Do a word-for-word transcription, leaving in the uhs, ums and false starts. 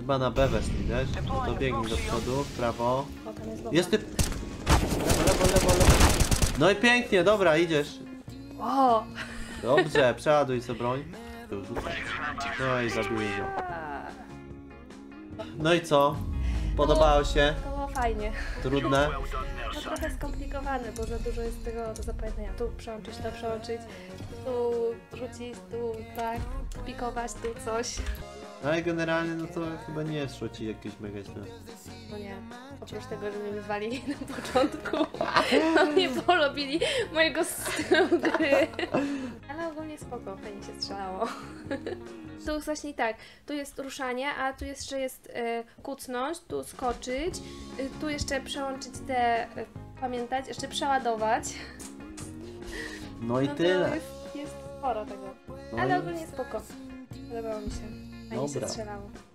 chyba na B weszli, wiesz? No to biegnij do przodu, w prawo. O, tam jest bomba. Jest typ! Lewo, lewo, lewo, lewo. No i pięknie, dobra, idziesz. O! Dobrze, przeładuj sobie broń. Tu rzucaj. No i zabiłeś ją. No i co? Podobało się? To było fajnie. Trudne? To trochę skomplikowane, bo za dużo jest tego do zapamiętania. Tu przełączyć, to przełączyć, tu rzucić, tu tak, pikować, tu coś. Ale generalnie no to chyba nie szło ci jakieś mega źle. No nie, oprócz tego, że mnie wywalili na początku, no nie polubili mojego stylu gry. Ale ogólnie spoko, fajnie się strzelało. Tu właśnie tak, tu jest ruszanie, a tu jeszcze jest e, kucnąć, tu skoczyć, e, tu jeszcze przełączyć te, e, pamiętać, jeszcze przeładować. No i No tyle. to jest, jest sporo tego, No ale i- ogólnie spoko. Podobało mi się, fajnie się Dobra. strzelało.